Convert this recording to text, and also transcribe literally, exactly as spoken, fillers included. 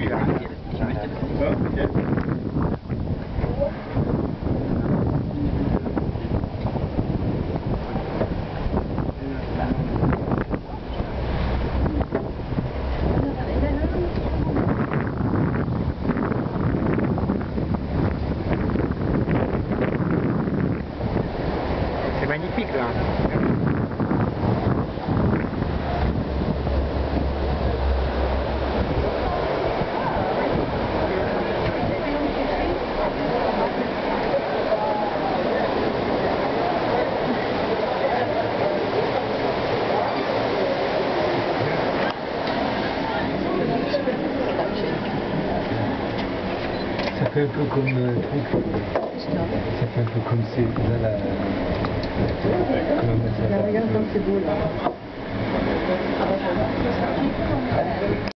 Ja, ich möchte das nicht. Ja, okay. C'est magnifique là. Ça fait un peu comme euh, truc. Ça fait un peu comme c'est là la. Comment on appelle ça? Regarde comme c'est beau là.